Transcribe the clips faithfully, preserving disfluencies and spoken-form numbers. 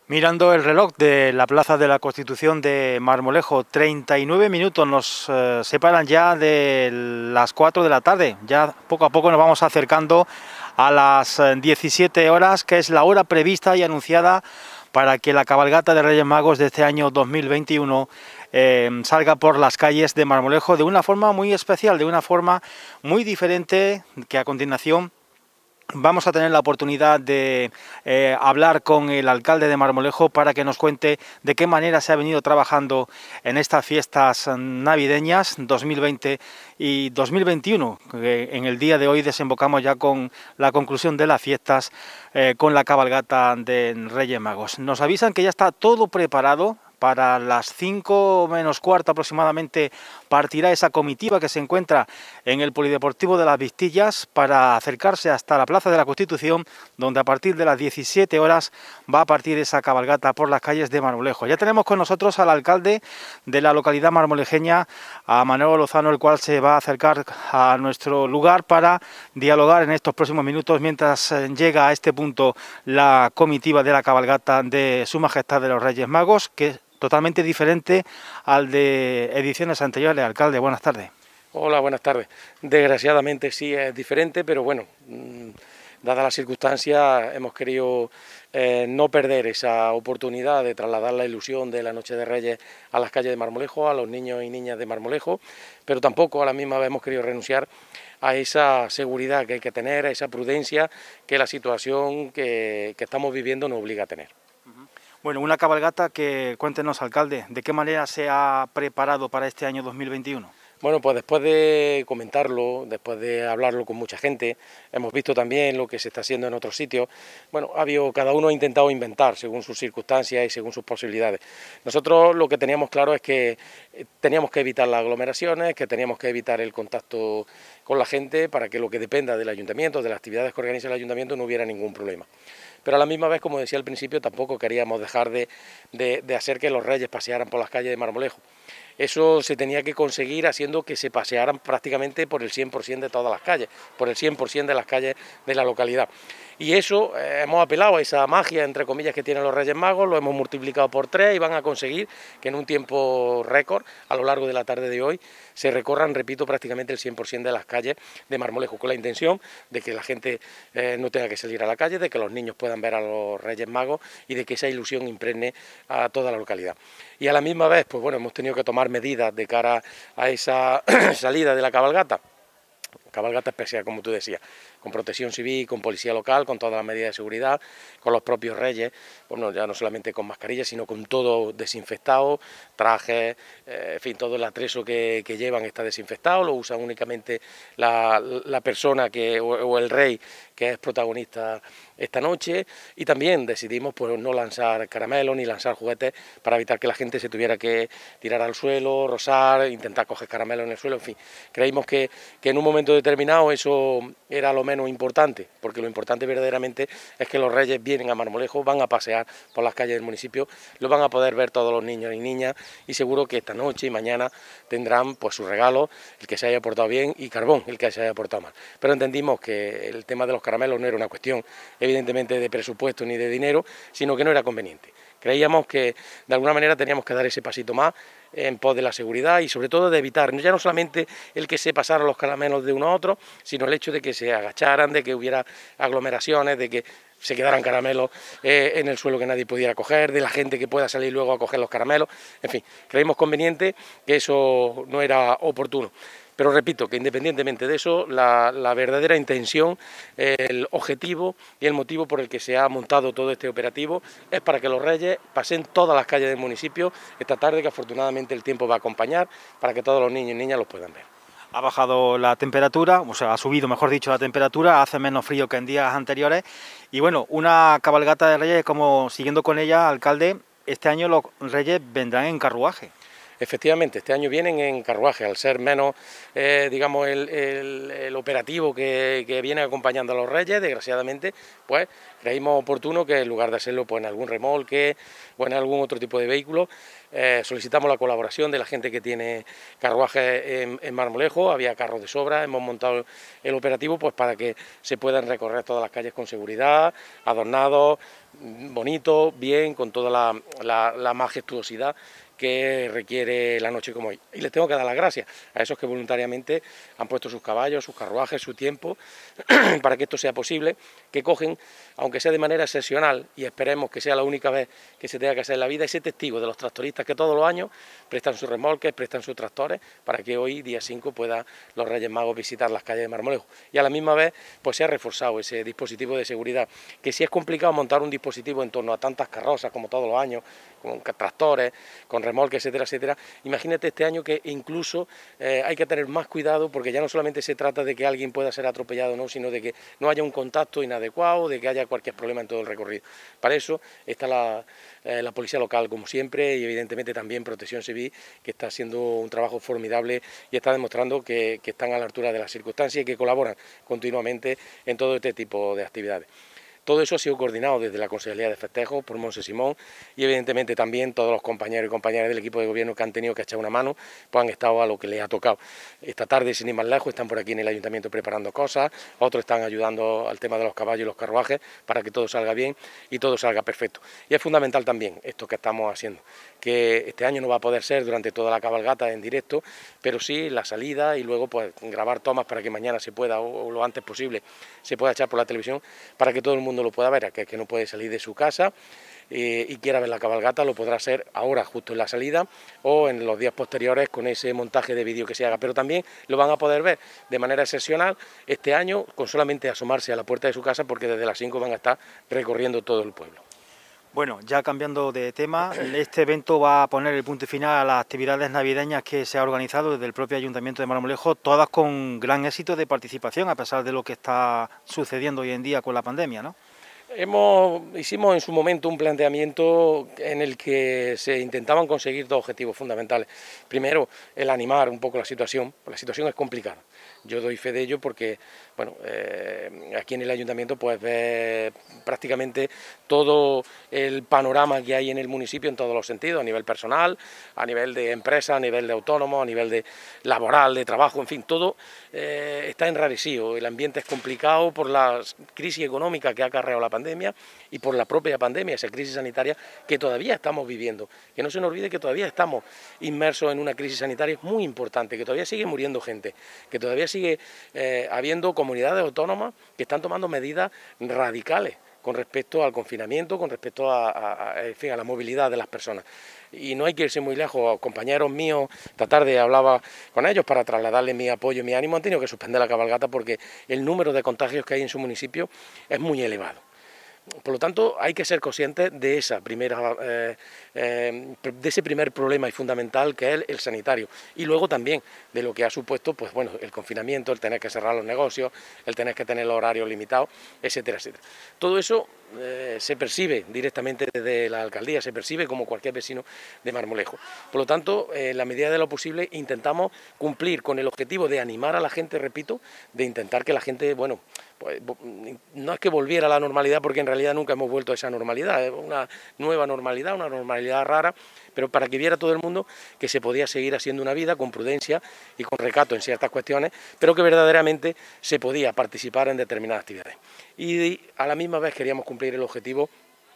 Mirando el reloj de la Plaza de la Constitución de Marmolejo, treinta y nueve minutos nos eh, separan ya de las cuatro de la tarde. Ya poco a poco nos vamos acercando a las eh, diecisiete horas, que es la hora prevista y anunciada para que la cabalgata de Reyes Magos de este año dos mil veintiuno eh, salga por las calles de Marmolejo de una forma muy especial, de una forma muy diferente, que a continuación vamos a tener la oportunidad de eh, hablar con el alcalde de Marmolejo para que nos cuente de qué manera se ha venido trabajando en estas fiestas navideñas dos mil veinte y dos mil veintiuno. Que en el día de hoy desembocamos ya con la conclusión de las fiestas eh, con la cabalgata de Reyes Magos. Nos avisan que ya está todo preparado. Para las cinco menos cuarto aproximadamente partirá esa comitiva que se encuentra en el Polideportivo de las Vistillas para acercarse hasta la Plaza de la Constitución, donde a partir de las diecisiete horas va a partir esa cabalgata por las calles de Marmolejo. Ya tenemos con nosotros al alcalde de la localidad marmolejeña, a Manolo Lozano, el cual se va a acercar a nuestro lugar para dialogar en estos próximos minutos mientras llega a este punto la comitiva de la cabalgata de Su Majestad de los Reyes Magos, que totalmente diferente al de ediciones anteriores. Alcalde, buenas tardes. Hola, buenas tardes. Desgraciadamente sí es diferente, pero bueno, mmm, dadas las circunstancias hemos querido eh, no perder esa oportunidad de trasladar la ilusión de la Noche de Reyes a las calles de Marmolejo, a los niños y niñas de Marmolejo, pero tampoco a la misma vez hemos querido renunciar a esa seguridad que hay que tener, a esa prudencia que la situación que, que estamos viviendo nos obliga a tener. Bueno, una cabalgata que, cuéntenos, alcalde, ¿de qué manera se ha preparado para este año dos mil veintiuno? Bueno, pues después de comentarlo, después de hablarlo con mucha gente, hemos visto también lo que se está haciendo en otros sitios. Bueno, ha habido, cada uno ha intentado inventar según sus circunstancias y según sus posibilidades. Nosotros lo que teníamos claro es que teníamos que evitar las aglomeraciones, que teníamos que evitar el contacto con la gente para que lo que dependa del ayuntamiento, de las actividades que organiza el ayuntamiento, no hubiera ningún problema. Pero a la misma vez, como decía al principio, tampoco queríamos dejar de, de, de hacer que los reyes pasearan por las calles de Marmolejo. Eso se tenía que conseguir haciendo que se pasearan prácticamente por el cien por cien de todas las calles, por el cien por cien de las calles de la localidad. Y eso, eh, hemos apelado a esa magia, entre comillas, que tienen los Reyes Magos, lo hemos multiplicado por tres y van a conseguir que en un tiempo récord, a lo largo de la tarde de hoy, se recorran, repito, prácticamente el cien por cien de las calles de Marmolejo, con la intención de que la gente eh, no tenga que salir a la calle, de que los niños puedan ver a los Reyes Magos y de que esa ilusión impregne a toda la localidad. Y a la misma vez, pues bueno, hemos tenido que tomar medidas de cara a esa salida de la cabalgata. Cabalgata especial, como tú decías, con protección civil, con policía local, con todas las medidas de seguridad, con los propios reyes, bueno, ya no solamente con mascarillas, sino con todo desinfectado, trajes, eh, en fin, todo el atrezo que, que llevan está desinfectado, lo usan únicamente la, la persona que, o, o el rey que es protagonista esta noche, y también decidimos pues no lanzar caramelos ni lanzar juguetes para evitar que la gente se tuviera que tirar al suelo, rozar, intentar coger caramelos en el suelo, en fin, creímos que, que en un momento determinado eso era lo menos importante, porque lo importante verdaderamente es que los reyes vienen a Marmolejo, van a pasear por las calles del municipio, lo van a poder ver todos los niños y niñas, y seguro que esta noche y mañana tendrán pues sus regalos, el que se haya portado bien, y carbón, el que se haya portado mal. Pero entendimos que el tema de los caramelos no era una cuestión evidentemente de presupuesto ni de dinero, sino que no era conveniente. Creíamos que de alguna manera teníamos que dar ese pasito más en pos de la seguridad y sobre todo de evitar, ya no solamente el que se pasaran los caramelos de uno a otro, sino el hecho de que se agacharan, de que hubiera aglomeraciones, de que se quedaran caramelos eh, en el suelo que nadie pudiera coger, de la gente que pueda salir luego a coger los caramelos, en fin, creímos conveniente que eso no era oportuno. Pero repito que independientemente de eso, la, la verdadera intención, el objetivo y el motivo por el que se ha montado todo este operativo es para que los reyes pasen todas las calles del municipio esta tarde, que afortunadamente el tiempo va a acompañar, para que todos los niños y niñas los puedan ver. Ha bajado la temperatura, o sea, ha subido, mejor dicho, la temperatura, hace menos frío que en días anteriores. Y bueno, una cabalgata de reyes, como siguiendo con ella, alcalde, este año los reyes vendrán en carruaje. Efectivamente, este año vienen en carruaje, al ser menos, eh, digamos, el, el, el operativo que, que viene acompañando a los reyes, desgraciadamente, pues creímos oportuno que en lugar de hacerlo pues, en algún remolque o en algún otro tipo de vehículo, Eh, solicitamos la colaboración de la gente que tiene carruajes en, en Marmolejo, había carros de sobra, hemos montado el operativo pues para que se puedan recorrer todas las calles con seguridad, adornados, bonitos, bien, con toda la, la, la majestuosidad que requiere la noche como hoy. Y les tengo que dar las gracias a esos que voluntariamente han puesto sus caballos, sus carruajes, su tiempo para que esto sea posible, que cogen, aunque sea de manera excepcional, y esperemos que sea la única vez que se tenga que hacer en la vida, ese testigo de los tractoristas que todos los años prestan sus remolques, prestan sus tractores, para que hoy, día cinco, puedan los Reyes Magos visitar las calles de Marmolejo. Y a la misma vez, pues se ha reforzado ese dispositivo de seguridad, que si es complicado montar un dispositivo en torno a tantas carrozas como todos los años, con tractores, con remolques, etcétera, etcétera. Imagínate este año que incluso eh, hay que tener más cuidado, porque ya no solamente se trata de que alguien pueda ser atropellado, no, sino de que no haya un contacto inadecuado, de que haya cualquier problema en todo el recorrido. Para eso está la, eh, la policía local, como siempre, y evidentemente también Protección Civil, que está haciendo un trabajo formidable y está demostrando que, que están a la altura de las circunstancias y que colaboran continuamente en todo este tipo de actividades. Todo eso ha sido coordinado desde la Consejería de Festejos por Monse Simón y evidentemente también todos los compañeros y compañeras del equipo de gobierno que han tenido que echar una mano, pues han estado a lo que les ha tocado. Esta tarde, sin ir más lejos, están por aquí en el ayuntamiento preparando cosas, otros están ayudando al tema de los caballos y los carruajes para que todo salga bien y todo salga perfecto. Y es fundamental también esto que estamos haciendo, que este año no va a poder ser durante toda la cabalgata en directo, pero sí la salida y luego pues grabar tomas para que mañana se pueda o, o lo antes posible se pueda echar por la televisión para que todo el mundo lo pueda ver, aquel que no puede salir de su casa eh, y quiera ver la cabalgata lo podrá hacer ahora justo en la salida o en los días posteriores con ese montaje de vídeo que se haga, pero también lo van a poder ver de manera excepcional este año con solamente asomarse a la puerta de su casa, porque desde las cinco van a estar recorriendo todo el pueblo. Bueno, ya cambiando de tema, este evento va a poner el punto final a las actividades navideñas que se ha organizado desde el propio Ayuntamiento de Marmolejo, todas con gran éxito de participación, a pesar de lo que está sucediendo hoy en día con la pandemia, ¿no? Hemos, hicimos en su momento un planteamiento en el que se intentaban conseguir dos objetivos fundamentales. Primero, el animar un poco la situación, la situación es complicada. Yo doy fe de ello porque, bueno, eh, aquí en el ayuntamiento pues ves prácticamente todo el panorama que hay en el municipio en todos los sentidos, a nivel personal, a nivel de empresa, a nivel de autónomo, a nivel de laboral, de trabajo, en fin, todo eh, está enrarecido. El ambiente es complicado por la crisis económica que ha acarreado la pandemia y por la propia pandemia, esa crisis sanitaria que todavía estamos viviendo. Que no se nos olvide que todavía estamos inmersos en una crisis sanitaria muy importante, que todavía sigue muriendo gente, que todavía sigue eh, habiendo comunidades autónomas que están tomando medidas radicales con respecto al confinamiento, con respecto a, a, a, en fin, a la movilidad de las personas. Y no hay que irse muy lejos. Compañeros míos, esta tarde hablaba con ellos para trasladarles mi apoyo y mi ánimo, han tenido que suspender la cabalgata porque el número de contagios que hay en su municipio es muy elevado. Por lo tanto, hay que ser conscientes de esa primera, eh, eh, de ese primer problema y fundamental que es el, el sanitario, y luego también de lo que ha supuesto, pues bueno, el confinamiento, el tener que cerrar los negocios, el tener que tener los horarios limitados, etcétera, etcétera. Todo eso eh, se percibe directamente desde la alcaldía, se percibe como cualquier vecino de Marmolejo. Por lo tanto, en eh, la medida de lo posible intentamos cumplir con el objetivo de animar a la gente, repito, de intentar que la gente, bueno, pues no es que volviera a la normalidad, porque en realidad nunca hemos vuelto a esa normalidad, es una nueva normalidad, una normalidad rara, pero para que viera todo el mundo que se podía seguir haciendo una vida con prudencia y con recato en ciertas cuestiones, pero que verdaderamente se podía participar en determinadas actividades. Y a la misma vez queríamos cumplir el objetivo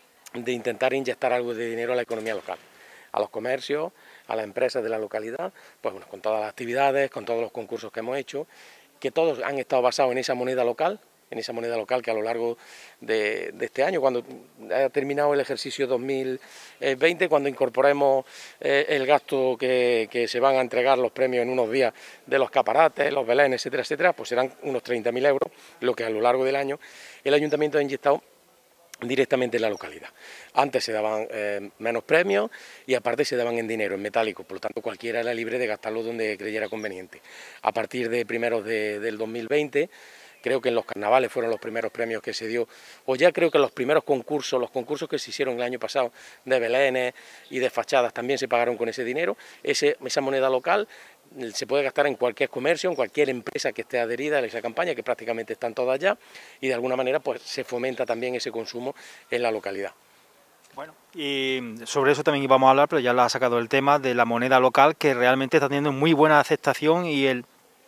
de intentar inyectar algo de dinero a la economía local, a los comercios, a las empresas de la localidad, pues bueno, con todas las actividades, con todos los concursos que hemos hecho, que todos han estado basados en esa moneda local, en esa moneda local que a lo largo de, de este año, cuando ha terminado el ejercicio dos mil veinte, cuando incorporemos eh, el gasto que, que se van a entregar los premios en unos días de los caparates, los belenes, etcétera, etcétera, pues serán unos treinta mil euros, lo que a lo largo del año el ayuntamiento ha inyectado directamente en la localidad. Antes se daban eh, menos premios y aparte se daban en dinero, en metálico, por lo tanto cualquiera era libre de gastarlo donde creyera conveniente. A partir de primeros de, del dos mil veinte, creo que en los carnavales fueron los primeros premios que se dio, o ya creo que los primeros concursos, los concursos que se hicieron el año pasado de belenes y de fachadas también se pagaron con ese dinero. Ese, esa moneda local se puede gastar en cualquier comercio, en cualquier empresa que esté adherida a esa campaña, que prácticamente están todas ya, y de alguna manera pues se fomenta también ese consumo en la localidad. Bueno, y sobre eso también íbamos a hablar, pero ya lo ha sacado el tema de la moneda local, que realmente está teniendo muy buena aceptación y el,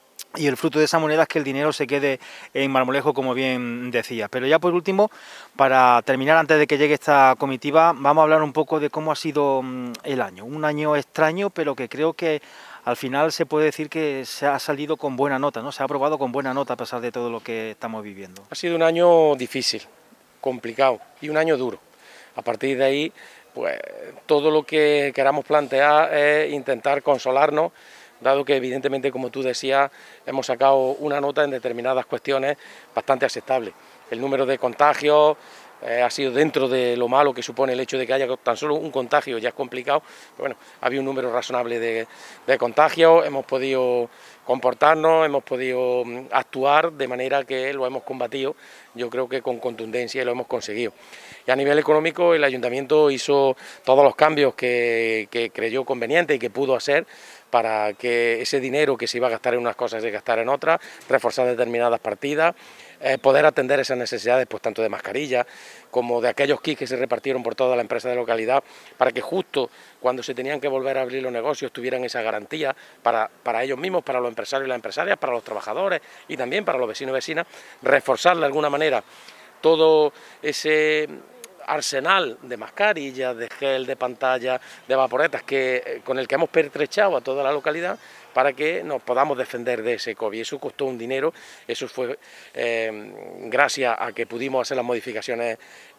y el fruto de esa moneda es que el dinero se quede en Marmolejo, como bien decía. Pero ya por último, para terminar, antes de que llegue esta comitiva, vamos a hablar un poco de cómo ha sido el año. Un año extraño, pero que creo que al final se puede decir que se ha salido con buena nota, ¿no? Se ha aprobado con buena nota a pesar de todo lo que estamos viviendo. Ha sido un año difícil, complicado y un año duro. A partir de ahí, pues todo lo que queramos plantear es intentar consolarnos, dado que evidentemente, como tú decías, hemos sacado una nota en determinadas cuestiones bastante aceptable. El número de contagios eh, ha sido dentro de lo malo que supone el hecho de que haya tan solo un contagio, ya es complicado. Pero bueno, había un número razonable de, de contagios, hemos podido comportarnos, hemos podido actuar de manera que lo hemos combatido, yo creo que con contundencia, y lo hemos conseguido. Y a nivel económico, el Ayuntamiento hizo todos los cambios que, que creyó conveniente y que pudo hacer para que ese dinero que se iba a gastar en unas cosas se gastara en otras, reforzar determinadas partidas, eh, poder atender esas necesidades, pues tanto de mascarillas como de aquellos kits que se repartieron por toda la empresa de localidad, para que justo cuando se tenían que volver a abrir los negocios tuvieran esa garantía para, para ellos mismos, para los empresarios y las empresarias, para los trabajadores y también para los vecinos y vecinas, reforzar de alguna manera todo ese arsenal de mascarillas, de gel, de pantalla, de vaporetas que, con el que hemos pertrechado a toda la localidad para que nos podamos defender de ese COVID. Eso costó un dinero, eso fue eh, gracias a que pudimos hacer las modificaciones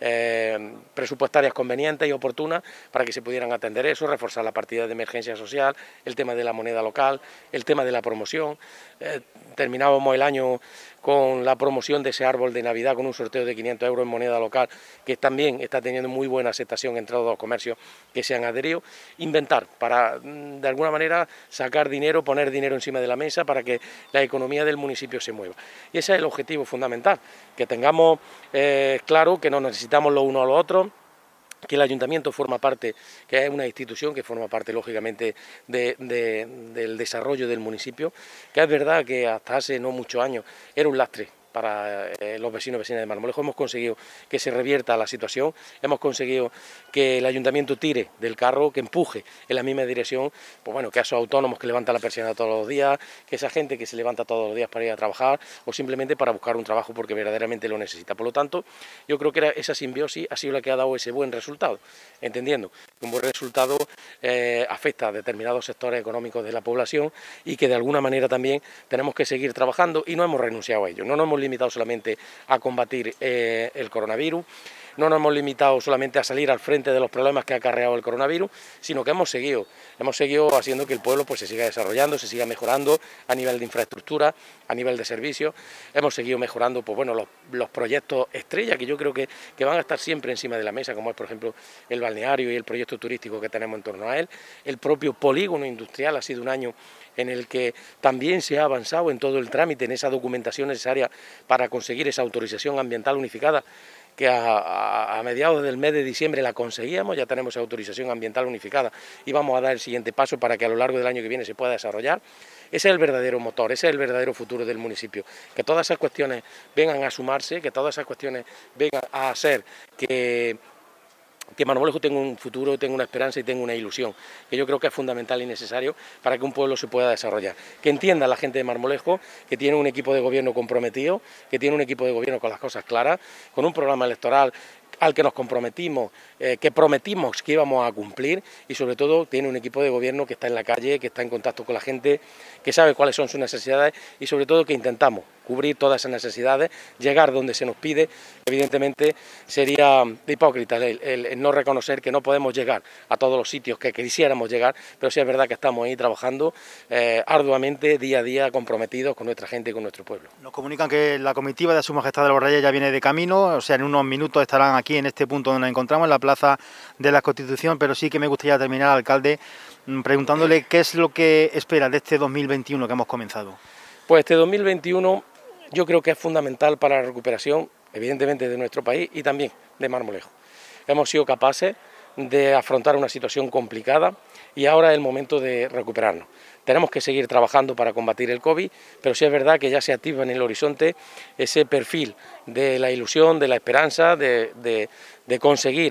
eh, presupuestarias convenientes y oportunas para que se pudieran atender eso, reforzar la partida de emergencia social, el tema de la moneda local, el tema de la promoción. Eh, terminábamos el año con la promoción de ese árbol de Navidad con un sorteo de quinientos euros en moneda local, que también está teniendo muy buena aceptación entre todos los comercios que se han adherido. Inventar para, de alguna manera, sacar dinero, poner dinero encima de la mesa para que la economía del municipio se mueva. Y ese es el objetivo fundamental, que tengamos eh, claro que no necesitamos lo uno a lo otro, que el Ayuntamiento forma parte, que es una institución que forma parte lógicamente de, de, del desarrollo del municipio, que es verdad que hasta hace no muchos años era un lastre para eh, los vecinos y vecinas de Marmolejo. Hemos conseguido que se revierta la situación, hemos conseguido que el Ayuntamiento tire del carro, que empuje en la misma dirección, pues bueno, que a esos autónomos que levantan la persiana todos los días, que esa gente que se levanta todos los días para ir a trabajar o simplemente para buscar un trabajo porque verdaderamente lo necesita. Por lo tanto, yo creo que era esa simbiosis ha sido la que ha dado ese buen resultado, entendiendo que un buen resultado eh, afecta a determinados sectores económicos de la población y que de alguna manera también tenemos que seguir trabajando y no hemos renunciado a ello, no nos hemos limitado solamente a combatir eh, el coronavirus, no nos hemos limitado solamente a salir al frente de los problemas que ha acarreado el coronavirus, sino que hemos seguido, hemos seguido haciendo que el pueblo pues, se siga desarrollando, se siga mejorando a nivel de infraestructura, a nivel de servicios, hemos seguido mejorando pues, bueno, los, los proyectos estrella que yo creo que, que van a estar siempre encima de la mesa, como es por ejemplo el balneario y el proyecto turístico que tenemos en torno a él, el propio polígono industrial ha sido un año en el que también se ha avanzado en todo el trámite, en esa documentación necesaria para conseguir esa autorización ambiental unificada, que a, a, a mediados del mes de diciembre la conseguíamos, ya tenemos autorización ambiental unificada y vamos a dar el siguiente paso para que a lo largo del año que viene se pueda desarrollar. Ese es el verdadero motor, ese es el verdadero futuro del municipio, que todas esas cuestiones vengan a sumarse, que todas esas cuestiones vengan a hacer que que Marmolejo tenga un futuro, tenga una esperanza y tenga una ilusión, que yo creo que es fundamental y necesario para que un pueblo se pueda desarrollar. Que entienda la gente de Marmolejo que tiene un equipo de gobierno comprometido, que tiene un equipo de gobierno con las cosas claras, con un programa electoral al que nos comprometimos, eh, que prometimos que íbamos a cumplir y sobre todo tiene un equipo de gobierno que está en la calle, que está en contacto con la gente, que sabe cuáles son sus necesidades y sobre todo que intentamos cubrir todas esas necesidades, llegar donde se nos pide. Evidentemente sería hipócrita el, el, el no reconocer que no podemos llegar a todos los sitios que quisiéramos llegar, pero sí es verdad que estamos ahí trabajando eh, arduamente, día a día, comprometidos con nuestra gente y con nuestro pueblo. Nos comunican que la comitiva de Su Majestad de los Reyes ya viene de camino, o sea, en unos minutos estarán aquí en este punto donde nos encontramos, en la Plaza de la Constitución, pero sí que me gustaría terminar, alcalde, preguntándole qué es lo que espera de este dos mil veintiuno que hemos comenzado. Pues este dos mil veintiuno yo creo que es fundamental para la recuperación, evidentemente, de nuestro país y también de Marmolejo. Hemos sido capaces de afrontar una situación complicada y ahora es el momento de recuperarnos. Tenemos que seguir trabajando para combatir el COVID, pero sí es verdad que ya se activa en el horizonte ese perfil de la ilusión, de la esperanza, de, de, de conseguir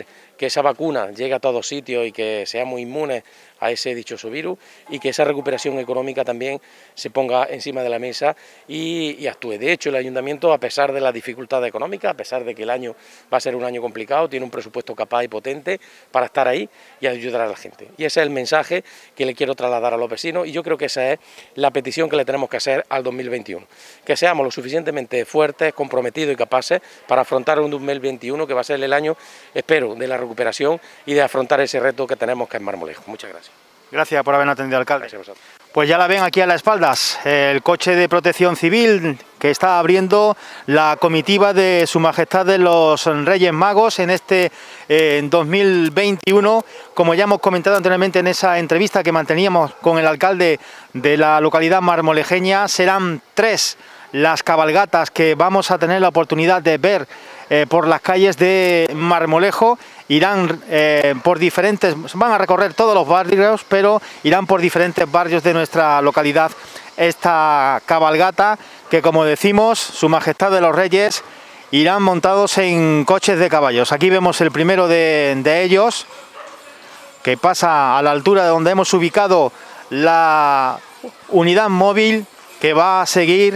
que esa vacuna llegue a todos sitios y que seamos inmunes a ese dichoso virus, y que esa recuperación económica también se ponga encima de la mesa y, y actúe. De hecho, el Ayuntamiento, a pesar de las dificultades económicas, a pesar de que el año va a ser un año complicado, tiene un presupuesto capaz y potente para estar ahí y ayudar a la gente. Y ese es el mensaje que le quiero trasladar a los vecinos, y yo creo que esa es la petición que le tenemos que hacer al dos mil veintiuno. Que seamos lo suficientemente fuertes, comprometidos y capaces para afrontar un dos mil veintiuno que va a ser el año, espero, de la recuperación y de afrontar ese reto que tenemos, que es Marmolejo. Muchas gracias. Gracias por habernos atendido, alcalde. Gracias a vosotros. Pues ya la ven aquí a las espaldas, el coche de protección civil que está abriendo la comitiva de Su Majestad de los Reyes Magos en este eh, dos mil veintiuno. Como ya hemos comentado anteriormente en esa entrevista que manteníamos con el alcalde de la localidad marmolejeña, serán tres las cabalgatas que vamos a tener la oportunidad de ver eh, por las calles de Marmolejo. Irán eh, por diferentes, van a recorrer todos los barrios, pero irán por diferentes barrios de nuestra localidad esta cabalgata, que como decimos, Su Majestad de los Reyes irán montados en coches de caballos. Aquí vemos el primero de, de ellos, que pasa a la altura de donde hemos ubicado la unidad móvil, que va a seguir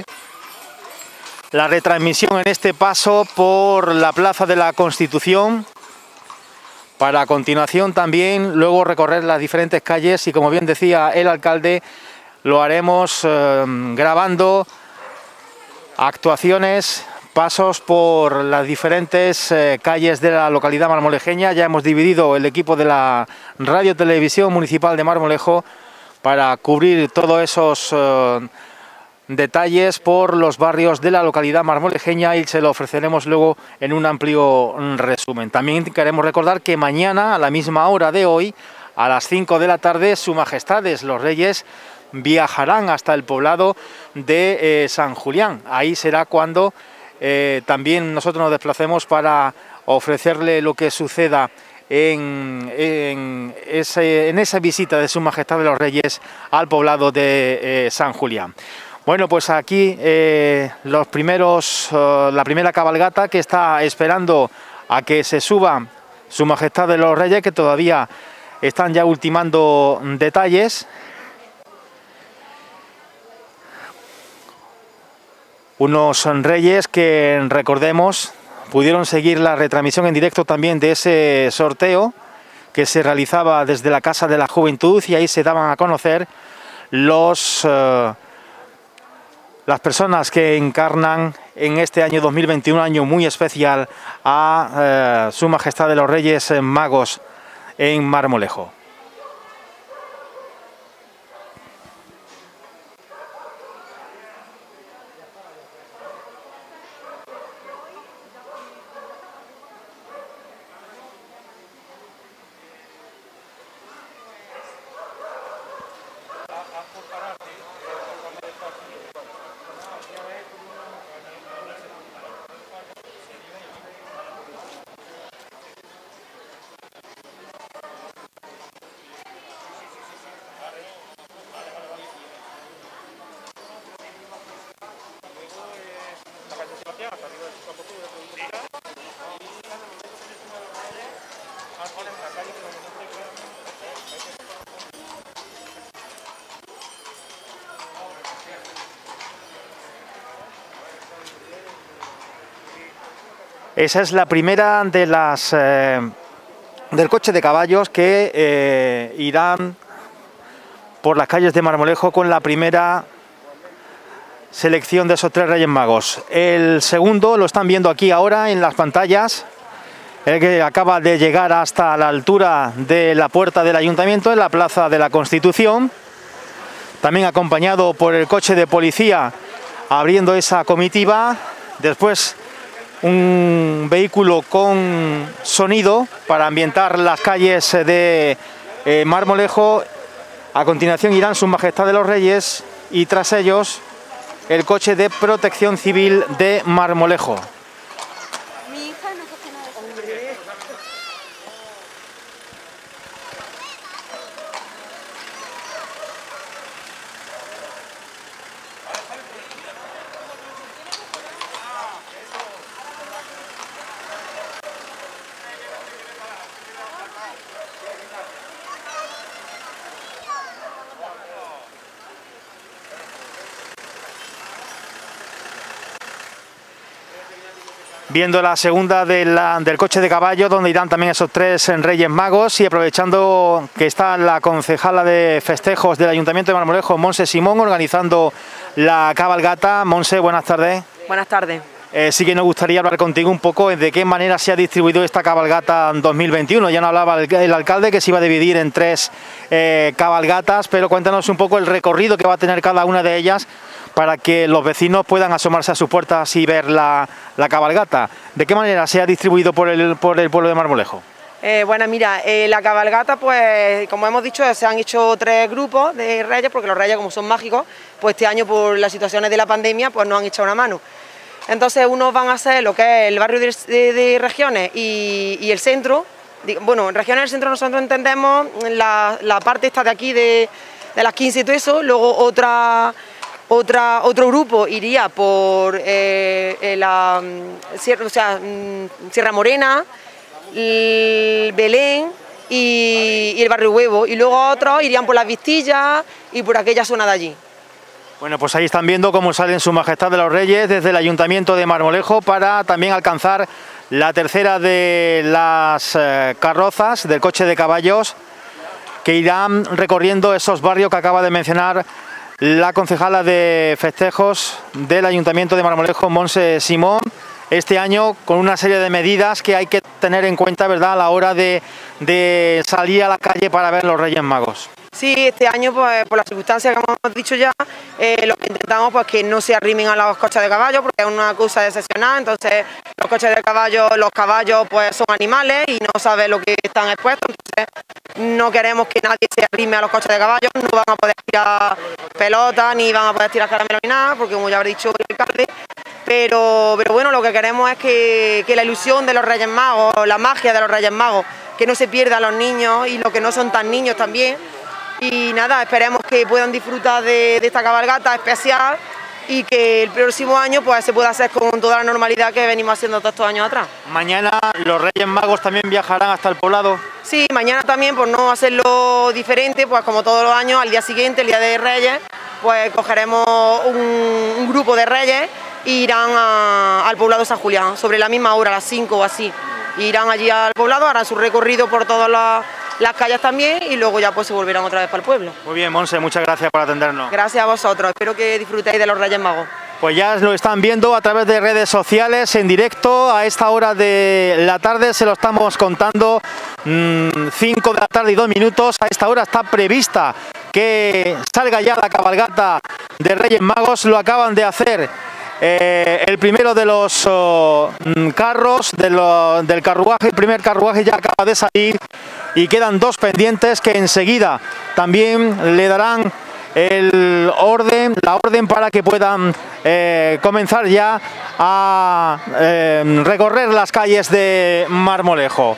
la retransmisión en este paso por la Plaza de la Constitución, para a continuación también luego recorrer las diferentes calles, y como bien decía el alcalde, lo haremos eh, grabando actuaciones, pasos por las diferentes eh, calles de la localidad marmolejeña. Ya hemos dividido el equipo de la Radio Televisión Municipal de Marmolejo para cubrir todos esos eh, detalles por los barrios de la localidad marmolejeña, y se lo ofreceremos luego en un amplio resumen. También queremos recordar que mañana, a la misma hora de hoy, a las cinco de la tarde, Su Majestades los Reyes viajarán hasta el poblado de eh, San Julián. Ahí será cuando eh, también nosotros nos desplacemos para ofrecerle lo que suceda en, en, ese, en esa visita de Su Majestad de los Reyes al poblado de eh, San Julián. Bueno, pues aquí eh, los primeros, uh, la primera cabalgata que está esperando a que se suba Su Majestad de los Reyes, que todavía están ya ultimando detalles. Unos reyes que, recordemos, pudieron seguir la retransmisión en directo también de ese sorteo que se realizaba desde la Casa de la Juventud, y ahí se daban a conocer los... Uh, las personas que encarnan en este año dos mil veintiuno, año muy especial, a eh, Su Majestad de los Reyes Magos en Marmolejo. Esa es la primera de las eh, del coche de caballos que eh, irán por las calles de Marmolejo con la primera selección de esos tres Reyes Magos. El segundo lo están viendo aquí ahora en las pantallas, el que acaba de llegar hasta la altura de la puerta del Ayuntamiento, en la Plaza de la Constitución, también acompañado por el coche de policía abriendo esa comitiva. Después un vehículo con sonido para ambientar las calles de eh, Marmolejo. A continuación irán Su Majestad de los Reyes y tras ellos el coche de protección civil de Marmolejo. Mi hija no coge nada de eso. viendo la segunda de la, del coche de caballo, donde irán también esos tres Reyes Magos, y aprovechando que está la concejala de festejos del Ayuntamiento de Marmolejo, Monse Simón, organizando la cabalgata. Monse, buenas tardes. Buenas tardes. Eh, sí que nos gustaría hablar contigo un poco de qué manera se ha distribuido esta cabalgata en dos mil veintiuno. Ya nos hablaba el, el alcalde que se iba a dividir en tres eh, cabalgatas, pero cuéntanos un poco el recorrido que va a tener cada una de ellas para que los vecinos puedan asomarse a sus puertas y ver la, la cabalgata. ¿De qué manera se ha distribuido por el, por el pueblo de Marmolejo? Eh, bueno, mira, eh, la cabalgata, pues como hemos dicho, se han hecho tres grupos de reyes, porque los reyes, como son mágicos, pues este año por las situaciones de la pandemia, pues nos han echado una mano. Entonces unos van a hacer lo que es el barrio de, de, de Regiones y, y el centro. Bueno, en Regiones y el centro nosotros entendemos la, la parte esta de aquí de, de las quince y todo eso, luego otra, otra, otro grupo iría por eh, eh, la Sierra, o sea, Sierra Morena, el Belén y, y el barrio Huevo, y luego otros irían por las Vistillas y por aquella zona de allí. Bueno, pues ahí están viendo cómo salen Su Majestad de los Reyes desde el Ayuntamiento de Marmolejo para también alcanzar la tercera de las eh, carrozas del coche de caballos que irán recorriendo esos barrios que acaba de mencionar la concejala de festejos del Ayuntamiento de Marmolejo, Monse Simón, este año con una serie de medidas que hay que tener en cuenta, ¿verdad?, a la hora de, de salir a la calle para ver los Reyes Magos. Sí, este año, pues por las circunstancias que hemos dicho ya, eh, lo que intentamos pues que no se arrimen a los coches de caballo, porque es una cosa excepcional. Entonces los coches de caballo, los caballos pues son animales y no saben lo que están expuestos, entonces no queremos que nadie se arrime a los coches de caballo, no van a poder tirar pelotas, ni van a poder tirar caramelos ni nada, porque como ya habrá dicho el alcalde, pero, pero bueno, lo que queremos es que, que la ilusión de los Reyes Magos, la magia de los Reyes Magos, que no se pierda a los niños y los que no son tan niños también. Y nada, esperemos que puedan disfrutar de, de esta cabalgata especial y que el próximo año pues se pueda hacer con toda la normalidad que venimos haciendo todos estos años atrás. Mañana los Reyes Magos también viajarán hasta el poblado. Sí, mañana también, por no hacerlo diferente, pues como todos los años, al día siguiente, el día de Reyes, pues cogeremos un, un grupo de Reyes e irán a, al poblado San Julián, sobre la misma hora, a las cinco o así. Irán allí al poblado, harán su recorrido por todas las... las calles también y luego ya pues se volverán otra vez para el pueblo. Muy bien, Monse, muchas gracias por atendernos. Gracias a vosotros, espero que disfrutéis de los Reyes Magos. Pues ya lo están viendo a través de redes sociales en directo a esta hora de la tarde, se lo estamos contando, cinco de la tarde y dos minutos, a esta hora está prevista que salga ya la cabalgata de Reyes Magos, lo acaban de hacer. Eh, el primero de los oh, carros de lo, del carruaje, el primer carruaje ya acaba de salir y quedan dos pendientes que enseguida también le darán el orden, la orden para que puedan eh, comenzar ya a eh, recorrer las calles de Marmolejo.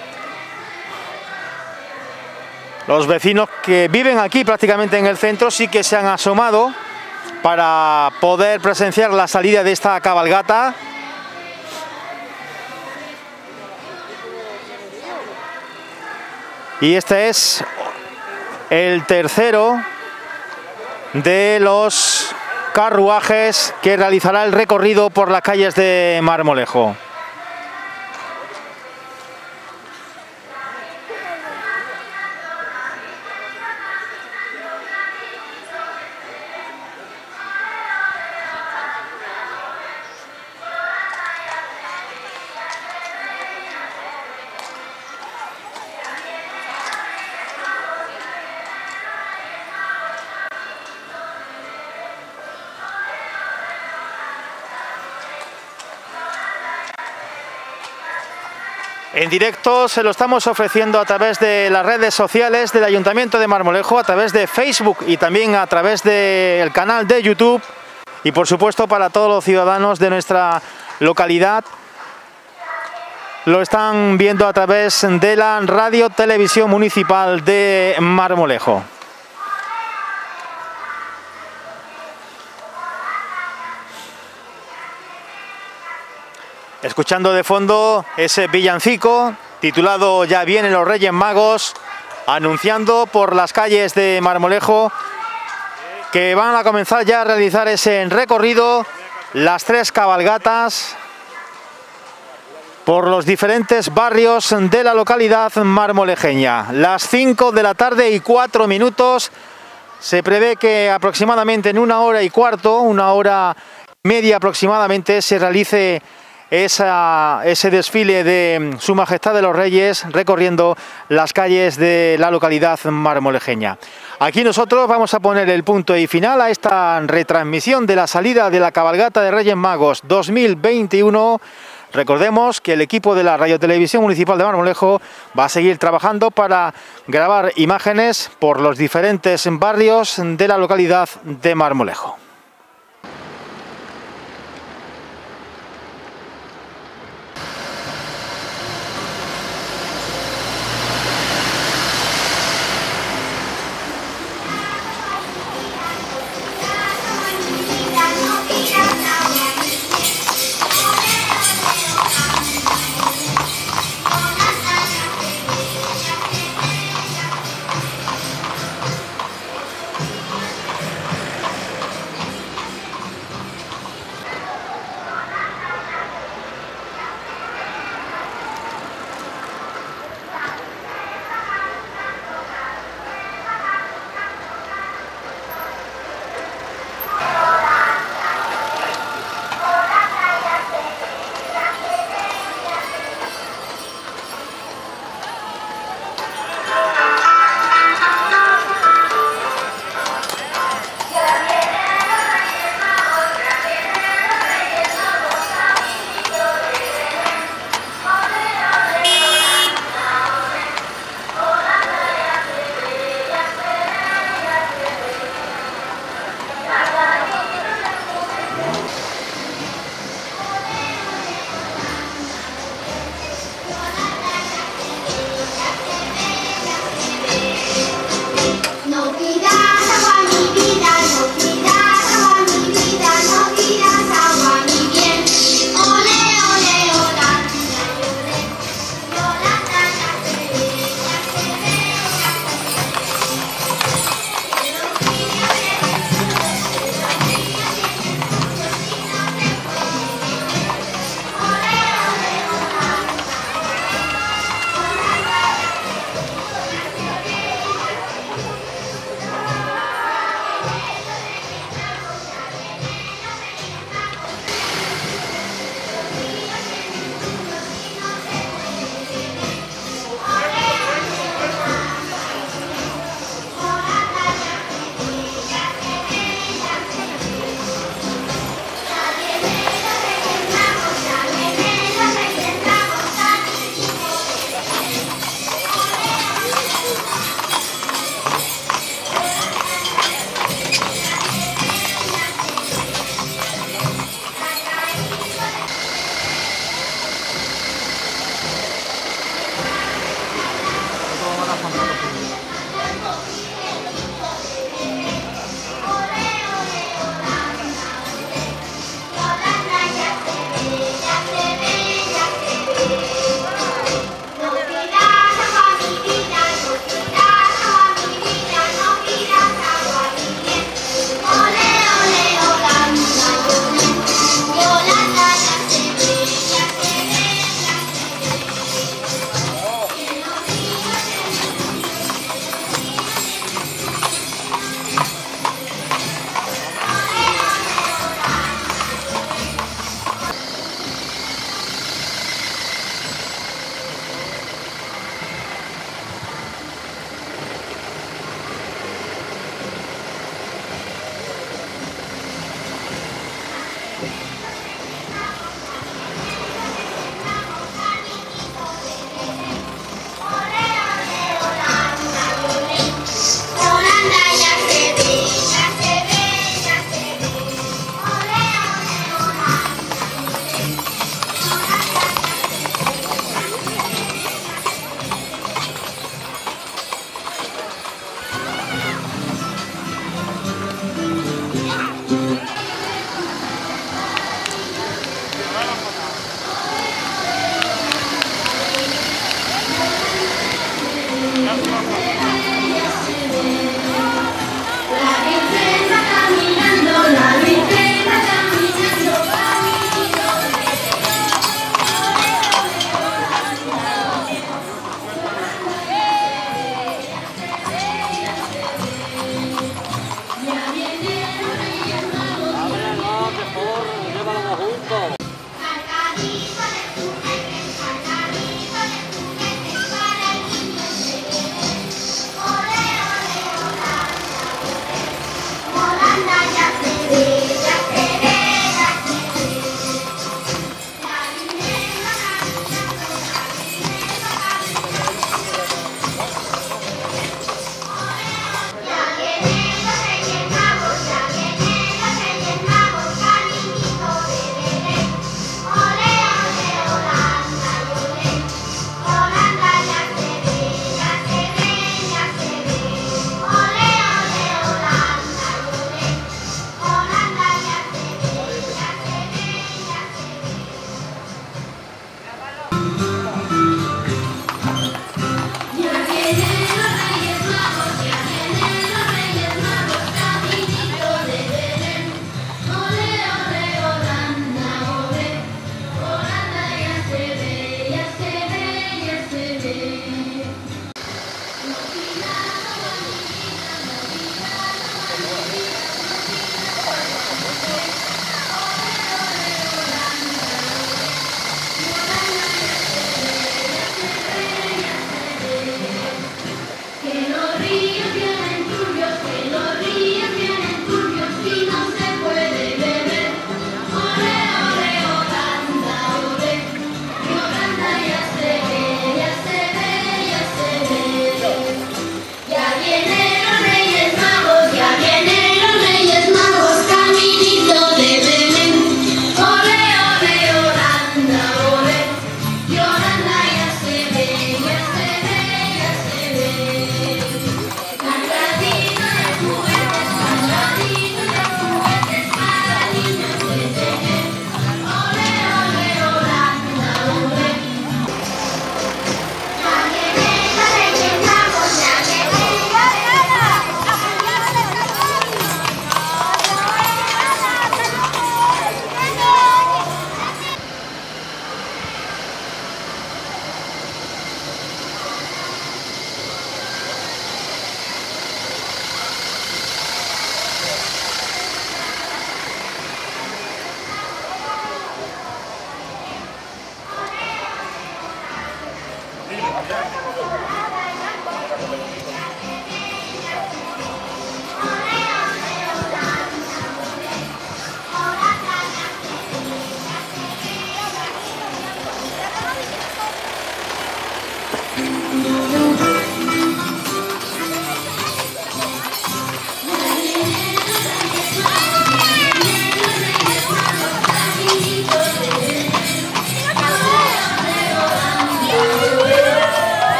Los vecinos que viven aquí prácticamente en el centro sí que se han asomado para poder presenciar la salida de esta cabalgata. Y este es el tercero de los carruajes que realizará el recorrido por las calles de Marmolejo. En directo se lo estamos ofreciendo a través de las redes sociales del Ayuntamiento de Marmolejo, a través de Facebook y también a través del canal de YouTube y por supuesto para todos los ciudadanos de nuestra localidad. Lo están viendo a través de la Radio Televisión Municipal de Marmolejo. Escuchando de fondo ese villancico titulado Ya vienen los Reyes Magos, anunciando por las calles de Marmolejo que van a comenzar ya a realizar ese recorrido, las tres cabalgatas por los diferentes barrios de la localidad marmolejeña. Las cinco de la tarde y cuatro minutos. Se prevé que aproximadamente en una hora y cuarto, una hora y media aproximadamente, se realice esa, ese desfile de Su Majestad de los Reyes recorriendo las calles de la localidad marmolejeña. Aquí nosotros vamos a poner el punto y final a esta retransmisión de la salida de la cabalgata de Reyes Magos dos mil veintiuno. Recordemos que el equipo de la Radiotelevisión Municipal de Marmolejo va a seguir trabajando para grabar imágenes por los diferentes barrios de la localidad de Marmolejo.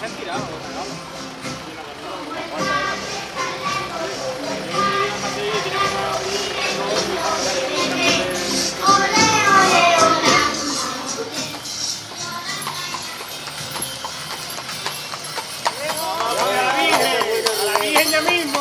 ¡A la Virgen! ¡A la Virgen ya mismo!